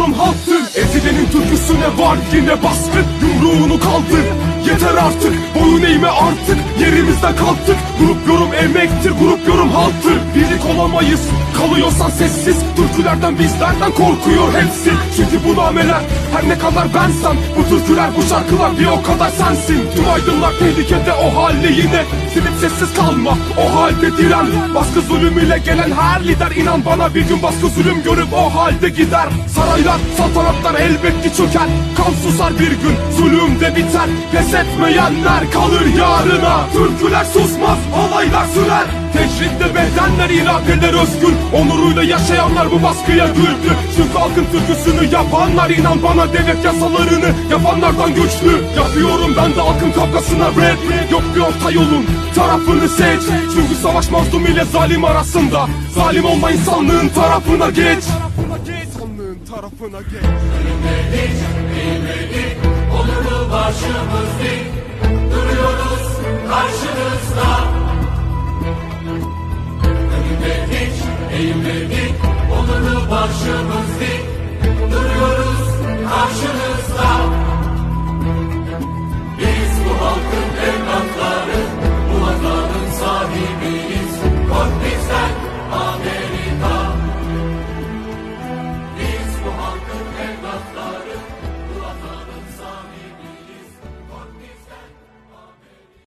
yorum halktır. Ezilenin türküsüne var yine baskın. Yumruğunu kaldır, yeter artık. Boyun eğme artık, yerimizden kalktık. Grup yorum emektir, grup yorum halktır. Birlik olamayız, kalıyorsan sessiz. Türkülerden bizlerden korkuyor hepsi. Çünkü bu nameler her ne kadar bensem, bu türküler bu şarkılar bir o kadar sensin. Tüm aydınlar tehlikede o halde yine. Silip sessiz kalma, o halde diren. Baskı zulüm ile gelen her lider, inan bana bir gün baskı zulüm görüp o halde gider. Saraylar, saltanatlar elbet ki çöker. Kan susar bir gün, zulüm de biter. Pes etmeyenler kalır yarına. Türküler susmaz, olaylar sürer. Tecritte bedenler, iradeler özgür. Onuruyla yaşayanlar bu baskıya güldü. Çünkü halkın türküsünü yapanlar, inan bana devlet yasalarını yapanlardan güçlü. Yapıyorum ben de halkın kavgasına rap. Yok bir orta yolun, tarafını seç. Çünkü savaş mazlum ile zalim arasında. Zalim olma, insanlığın tarafına geç. İnsanlığın tarafına geç. Ölümledik, eğilmedik, onuru başımız dik. Duruyoruz karşınızda. Ölümledik, eğilmedik, onuru başımız dik. Duruyoruz karşınızda.